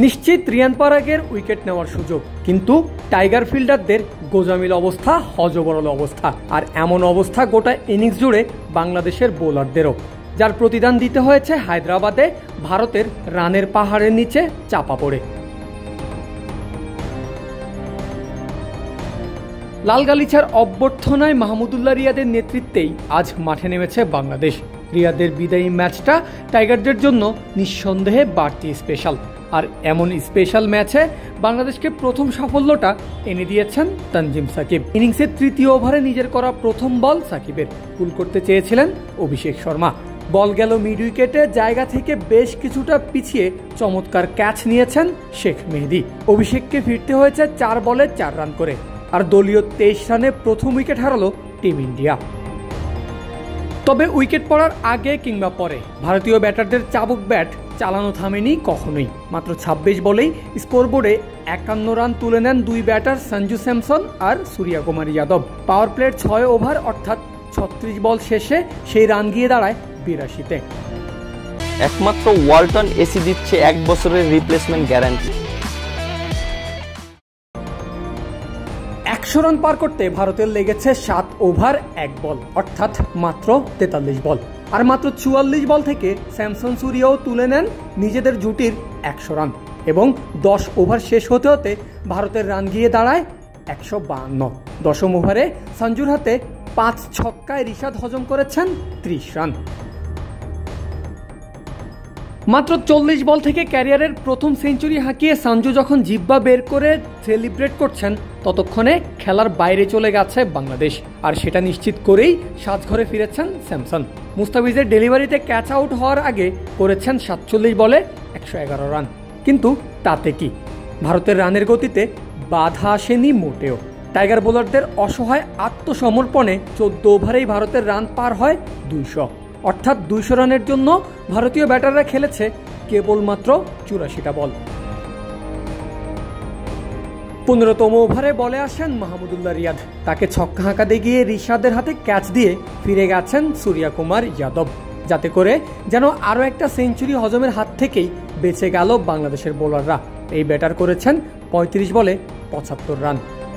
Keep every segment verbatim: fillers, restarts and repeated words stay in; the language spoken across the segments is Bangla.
নিশ্চিত রিয়ান পরাগের উইকেট নেওয়ার সুযোগ, কিন্তু টাইগার ফিল্ডারদের গোজামিল অবস্থা, হজবরল অবস্থা, আর এমন অবস্থা গোটা ইনিংস জুড়ে বাংলাদেশের বোলারদেরও, যার প্রতিদান দিতে হয়েছে হায়দ্রাবাদে ভারতের রানের পাহাড়ের নিচে চাপা পড়ে। লাল গালিচার অভ্যর্থনায় মাহমুদুল্লাহ রিয়াদের নেতৃত্বেই আজ মাঠে নেমেছে বাংলাদেশ। রিয়াদের বিদায়ী ম্যাচটা টাইগারদের জন্য নিঃসন্দেহে বাড়তি স্পেশাল, আর এমন স্পেশাল ম্যাচে বাংলাদেশকে প্রথম সাফল্যটা এনে দিয়েছেন তানজিম সাকিব। ইনিংসের তৃতীয় ওভারে নিজের করা প্রথম বল সাকিবের, পুল করতে চেয়েছিলেন অভিষেক শর্মা। বল গেল মিড উইকেটে, জায়গা থেকে বেশ কিছুটা পিছিয়ে চমৎকার ক্যাচ নিয়েছেন শেখ মেহেদী। অভিষেককে ফিরতে হয়েছে চার বলে চার রান করে, আর দলীয় তেইশ রানে প্রথম উইকেট হারালো টিম ইন্ডিয়া। তবে উইকেট পড়ার আগে কিংবা পরে ভারতীয় ব্যাটারদের চাবুক ব্যাট চালানো থামেনি কখনোই। মাত্র ছাব্বিশ বলেই স্কোরবোর্ডে একান্ন রান তুলে নেন দুই ব্যাটার সঞ্জু স্যামসন আর সূর্যকুমার যাদব। পাওয়ার প্লের ছয় ওভার অর্থাৎ ছত্রিশ বল শেষে সেই রান গিয়ে দাঁড়ায় বিরাশিতে। একমাত্র ওয়ালটন এসি দিচ্ছে এক বছরের রিপ্লেসমেন্ট গ্যারান্টি। একশো রান পার করতে ভারতের লেগেছে সাত ওভার এক বল অর্থাৎ মাত্র তেতাল্লিশ বল, আর মাত্র চুয়াল্লিশ বল থেকে স্যামসন সূর্যও তুলে নেন নিজেদের জুটির একশো রান, এবং দশ ওভার শেষ হতে হতে ভারতের রান গিয়ে দাঁড়ায় একশো বাহান্ন। দশম ওভারে সঞ্জুর হাতে পাঁচ ছক্কায় রিশাদ হজম করেছেন ত্রিশ রান। মাত্র চল্লিশ বল থেকে ক্যারিয়ারের প্রথম সেঞ্চুরি হাঁকিয়ে সঞ্জু যখন জিব্বা বের করে সেলিব্রেট করছেন, ততক্ষণে খেলার বাইরে চলে গেছে বাংলাদেশ, আর সেটা নিশ্চিত করেই সাজঘরে ফিরেছেন স্যামসন। মুস্তাফিজের ডেলিভারিতে ক্যাচ আউট হওয়ার আগে করেছেন সাতচল্লিশ বলে একশো এগারো রান, কিন্তু তাতে কি ভারতের রানের গতিতে বাধা আসেনি মোটেও। টাইগার বোলারদের অসহায় আত্মসমর্পণে চোদ্দ ওভারেই ভারতের রান পার হয় দুইশো, অর্থাৎ দুইশো রানের জন্য ভারতীয় ব্যাটাররা খেলেছে কেবলমাত্র চুরাশিটা বল। পনেরোতম ওভারে বলে আসেন মাহমুদুল্লাহ রিয়াদ, তাকে ছক্কা হাঁকাতে গিয়ে রিশাদের হাতে ক্যাচ দিয়ে ফিরে গেছেন সূর্যকুমার যাদব, যাতে করে যেন আরও একটা সেঞ্চুরি হজমের হাত থেকেই বেঁচে গেল বাংলাদেশের বোলাররা। এই ব্যাটার করেছেন পঁয়ত্রিশ বলে পঁচাত্তর রান।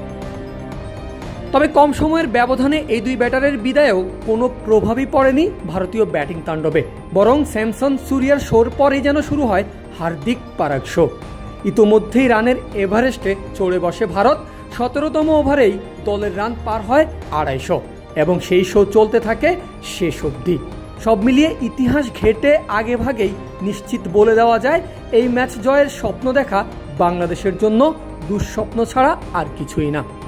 তবে কম সময়ের ব্যবধানে এই দুই ব্যাটারের বিদায়েও কোনো প্রভাবই পড়েনি ভারতীয় ব্যাটিং তাণ্ডবে, বরং স্যামসন সূর্যার শোর পরেই যেন শুরু হয় হার্দিক পারাগ শো। ইতোমধ্যেই রানের এভারেস্টে চড়ে বসে ভারত। সতেরোতম ওভারেই দলের রান পার হয় আড়াইশো, এবং সেই শো চলতে থাকে শেষ অবধি। সব মিলিয়ে ইতিহাস ঘেটে আগে ভাগেই নিশ্চিত বলে দেওয়া যায়, এই ম্যাচ জয়ের স্বপ্ন দেখা বাংলাদেশের জন্য দুঃস্বপ্ন ছাড়া আর কিছুই না।